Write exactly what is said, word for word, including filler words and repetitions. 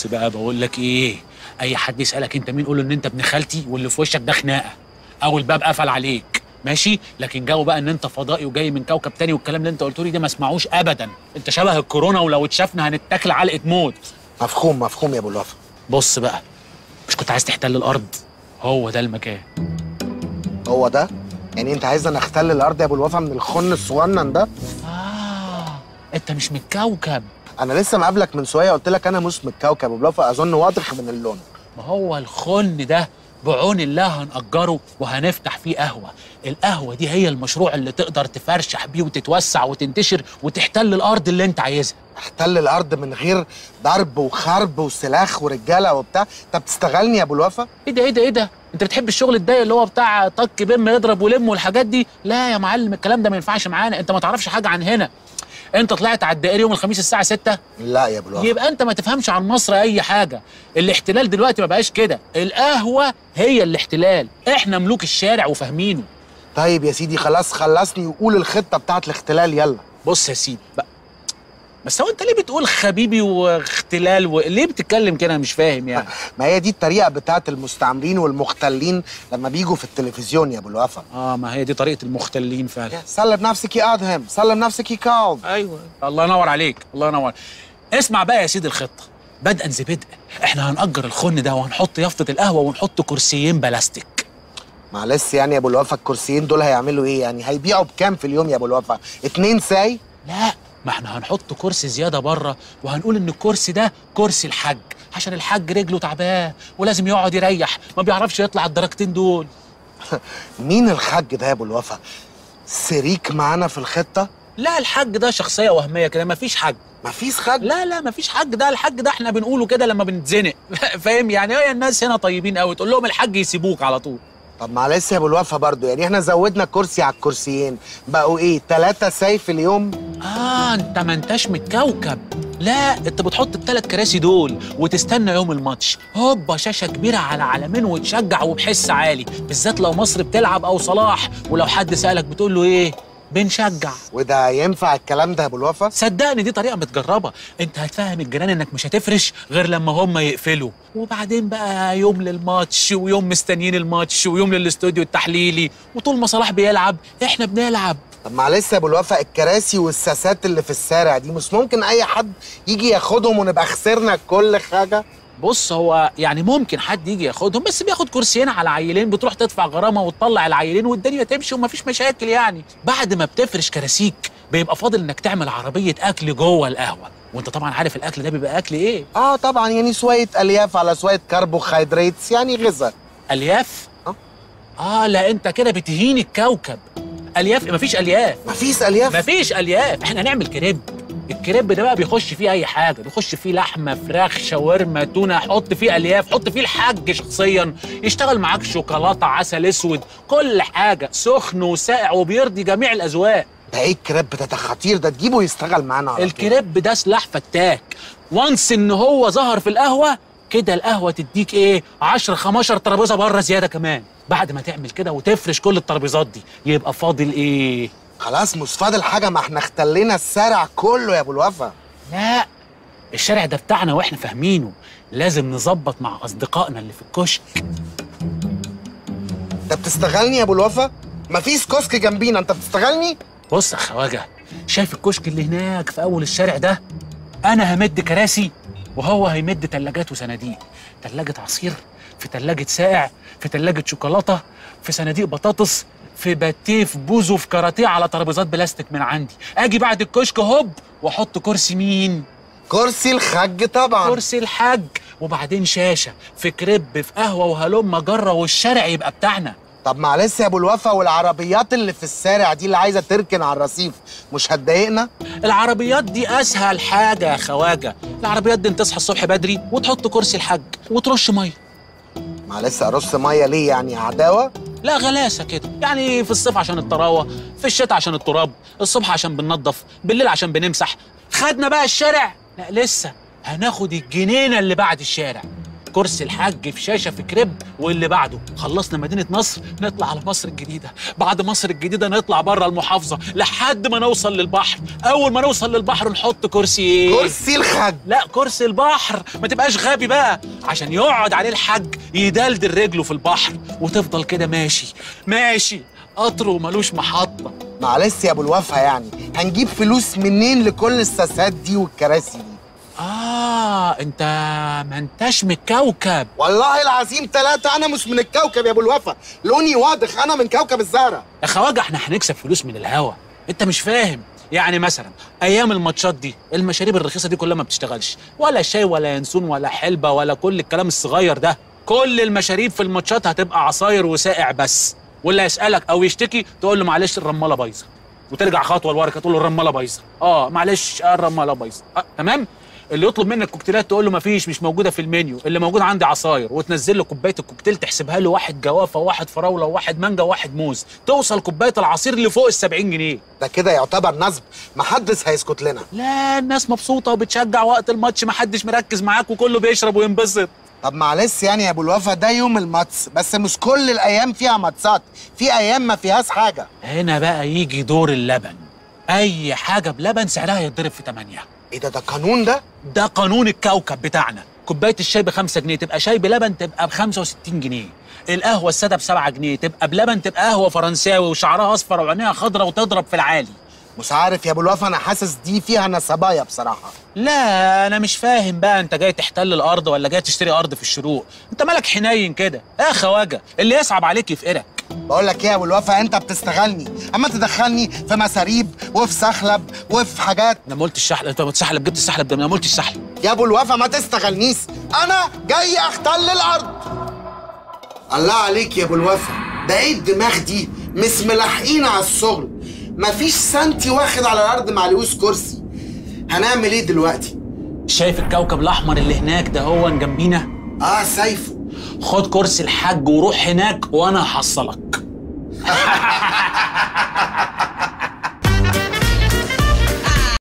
بص بقى بقول لك ايه، اي حد يسالك انت مين قول له ان انت ابن خالتي واللي في وشك ده خناقه او الباب قفل عليك، ماشي؟ لكن جو بقى ان انت فضائي وجاي من كوكب تاني والكلام اللي انت قلته لي ده ما اسمعوش ابدا. انت شبه الكورونا ولو اتشافنا هنتاكل علقه موت. مفهوم مفهوم يا ابو الوفا. بص بقى، مش كنت عايز تحتل الارض؟ هو ده المكان. هو ده؟ يعني انت عايزنا نحتل الارض يا ابو الوفا من الخن الصغنن ده؟ اه انت مش من الكوكب. انا لسه مقابلك من شويه قلت لك انا مش من الكوكب ابو الوفا، اظن واضح من اللون. ما هو الخن ده بعون الله هنأجره وهنفتح فيه قهوة. القهوة دي هي المشروع اللي تقدر تفرشح بيه وتتوسع وتنتشر وتحتل الأرض اللي أنت عايزها. احتل الأرض من غير ضرب وخرب وسلاح ورجالة وبتاع؟ أنت بتستغلني يا أبو الوفا؟ إيه ده إيه ده إيه ده؟ أنت بتحب الشغل الضيق اللي هو بتاع طك بم يضرب ولم والحاجات دي؟ لا يا معلم، الكلام ده ما ينفعش معانا، أنت ما تعرفش حاجة عن هنا. انت طلعت على الدائري يوم الخميس الساعه ستة؟ لا يا ابو الوفا. يبقى انت ما تفهمش عن مصر اي حاجه. الاحتلال دلوقتي ما بقاش كده، القهوه هي الاحتلال، احنا ملوك الشارع وفاهمينه. طيب يا سيدي خلاص خلصني وقول الخطه بتاعت الاحتلال يلا. بص يا سيدي بقى، بس هو انت ليه بتقول خبيبي واختلال وليه بتتكلم كده؟ مش فاهم يعني. ما هي دي الطريقه بتاعت المستعمرين والمختلين لما بيجوا في التلفزيون يا ابو الوفا. اه ما هي دي طريقه المختلين فعلا. سلم نفسك يا ادهم، سلم نفسك يا كالب. ايوه الله ينور عليك، الله ينور. اسمع بقى يا سيدي الخطه بدءا ذي بدء، احنا هنأجر الخن ده وهنحط يافطه القهوه ونحط كرسيين بلاستيك. معلش يعني يا ابو الوفا الكرسيين دول هيعملوا ايه يعني؟ هيبيعوا بكام في اليوم يا ابو الوفا؟ اتنين ساي؟ لا ما احنا هنحط كرسي زياده بره وهنقول ان الكرسي ده كرسي الحاج، عشان الحاج رجله تعباه ولازم يقعد يريح، ما بيعرفش يطلع الدرجتين دول. مين الحاج ده يا ابو الوفا؟ شريك معانا في الخطه؟ لا الحاج ده شخصيه وهميه كده، مفيش حاج. مفيش حاج؟ لا لا مفيش حاج، ده الحاج ده احنا بنقوله كده لما بنتزنق. فاهم يعني؟ هي الناس هنا طيبين قوي، تقول لهم الحاج يسيبوك على طول. طب معلش يا ابو الوفا برضه، يعني احنا زودنا كرسي على الكرسيين بقوا ايه؟ ثلاثة ساي في اليوم؟ اه انت ما انتش متكوكب. لا انت بتحط الثلاث كراسي دول وتستنى يوم الماتش، هوبا شاشه كبيره على علمين وتشجع وبحس عالي، بالذات لو مصر بتلعب او صلاح، ولو حد سالك بتقول له ايه؟ بنشجع. وده ينفع الكلام ده يا ابو الوفا؟ صدقني دي طريقه متجربه، انت هتفهم الجيران انك مش هتفرش غير لما هم يقفلوا، وبعدين بقى يوم للماتش ويوم مستنيين الماتش ويوم للاستوديو التحليلي، وطول ما صلاح بيلعب احنا بنلعب. طب معلش يا ابو الوفا الكراسي والساسات اللي في الشارع دي مش ممكن اي حد يجي ياخدهم ونبقى خسرنا كل حاجه؟ بص هو يعني ممكن حد يجي ياخدهم، بس بياخد كرسيين على عيلين، بتروح تدفع غرامه وتطلع العيلين والدنيا تمشي ومفيش مشاكل يعني. بعد ما بتفرش كراسيك بيبقى فاضل انك تعمل عربيه اكل جوه القهوه، وانت طبعا عارف الاكل ده بيبقى اكل ايه؟ اه طبعا، يعني شويه الياف على شويه كربوهيدرات، يعني غذاء. الياف؟ اه اه لا انت كده بتهين الكوكب. الياف؟ مفيش الياف. مفيش الياف؟ مفيش الياف، احنا هنعمل كريب. الكريب ده بقى بيخش فيه اي حاجه، بيخش فيه لحمه فراخ شاورما تونه، حط فيه الياف، حط فيه الحاج شخصيا يشتغل معاك، شوكولاته عسل اسود، كل حاجه سخن وساقع وبيرضي جميع الاذواق. ده ايه الكريب ده؟ خطير ده، تجيبه يشتغل معانا على طول. الكريب ده سلاح فتاك، وانس ان هو ظهر في القهوه كده القهوه تديك ايه؟ عشرة خمستاشر ترابيزه بره زياده كمان. بعد ما تعمل كده وتفرش كل الترابيزات دي يبقى فاضل ايه؟ خلاص مش فاضل حاجه، ما احنا اختلينا الشارع كله يا ابو الوفا. لا الشارع ده بتاعنا واحنا فاهمينه، لازم نظبط مع اصدقائنا اللي في الكشك. انت بتستغلني يا ابو الوفا؟ مفيش كشك جنبينا، انت بتستغلني؟ بص يا خواجه، شايف الكشك اللي هناك في اول الشارع ده؟ انا همد كراسي وهو هيمد تلاجات وصناديق، تلاجة عصير، في تلاجة ساقع، في تلاجة شوكولاتة، في صناديق بطاطس، في باتيه، في بوزو، في كاراتيه، على ترابيزات بلاستيك من عندي. اجي بعد الكشك هوب واحط كرسي مين؟ كرسي الحاج طبعا. كرسي الحاج، وبعدين شاشه في كريب في قهوه وهلم جره والشارع يبقى بتاعنا. طب معلش يا ابو الوفا، والعربيات اللي في الشارع دي اللي عايزه تركن على الرصيف مش هتضايقنا؟ العربيات دي اسهل حاجه يا خواجه، العربيات دي انت تصحى الصبح بدري وتحط كرسي الحاج وترش ميه. معلش ارص ميه ليه يعني؟ عداوه؟ لا غلاسه كده يعني، في الصيف عشان الطراوه، في الشتاء عشان التراب، الصبح عشان بننظف، بالليل عشان بنمسح. خدنا بقى الشارع؟ لا لسه، هناخد الجنينه اللي بعد الشارع. كرسي الحاج في شاشه في كريب، واللي بعده خلصنا مدينه نصر نطلع على مصر الجديده، بعد مصر الجديده نطلع بره المحافظه لحد ما نوصل للبحر. اول ما نوصل للبحر نحط كرسي ايه؟ كرسي الحاج. لا كرسي البحر، ما تبقاش غبي بقى، عشان يقعد عليه الحاج يدلدل رجله في البحر، وتفضل كده ماشي ماشي قطر وملوش محطه. معلش يا ابو الوفا، يعني هنجيب فلوس منين لكل الساسات دي والكراسي دي؟ اه انت ما انتش من الكوكب. والله العظيم ثلاثة أنا مش من الكوكب يا أبو الوفا، لوني واضح، أنا من كوكب الزهرة. يا خواجه احنا هنكسب فلوس من الهوا، انت مش فاهم. يعني مثلا ايام الماتشات دي المشاريب الرخيصه دي كلها ما بتشتغلش، ولا شاي ولا ينسون ولا حلبه ولا كل الكلام الصغير ده. كل المشاريب في الماتشات هتبقى عصاير وسائع بس، واللي يسالك او يشتكي تقول له معلش الرماله بايظه، وترجع خطوه لورا تقول له الرماله بايظه. اه معلش الرماله بايظه. آه تمام. اللي يطلب منك كوكتيلات تقول له مفيش، مش موجوده في المنيو، اللي موجود عندي عصاير، وتنزل له كوبايه الكوكتيل تحسبها له واحد جوافه وواحد فراوله وواحد مانجا وواحد موز، توصل كوبايه العصير اللي فوق ال سبعين جنيه. ده كده يعتبر نصب، محدش هيسكت لنا. لا الناس مبسوطه وبتشجع وقت الماتش، محدش مركز معاك وكله بيشرب وينبسط. طب معلش يعني يا ابو الوفا، ده يوم الماتش بس مش كل الايام فيها ماتشات، في ايام ما فيهاش حاجه. هنا بقى يجي دور اللبن، اي حاجه بلبن سعرها يتضرب في تمانية. ايه ده؟ ده قانون ده؟ ده قانون الكوكب بتاعنا. كوبايه الشاي بخمسة جنيه تبقى شاي بلبن تبقى بخمسة وستين جنيه، القهوه الساده بسبعة جنيه تبقى بلبن تبقى قهوه فرنساوي وشعرها اصفر وعينيها خضراء وتضرب في العالي. مش عارف يا ابو الوفا، انا حاسس دي فيها نسبايه بصراحه. لا انا مش فاهم بقى، انت جاي تحتل الارض ولا جاي تشتري ارض في الشروق؟ انت مالك حنين كده يا خواجه، اللي يصعب عليك يفقرك. بقول لك ايه يا ابو الوفا، انت بتستغلني، اما تدخلني في مساريب وفي سحلب وفي حاجات. انا ما قلتش السحلب، انت بتسحلب جبت السحلب ده، انا ما قلتش السحلب يا ابو الوفا ما تستغلنيش، انا جاي احتل الارض. الله عليك يا ابو الوفا، ده ايه الدماغ دي؟ مش ملاحقين على الشغل، مفيش سنتي واخد على الارض معلوش كرسي. هنعمل ايه دلوقتي؟ شايف الكوكب الاحمر اللي هناك ده هو جنبينا؟ اه شايفه. خد كرسي الحاج وروح هناك وانا هحصلك.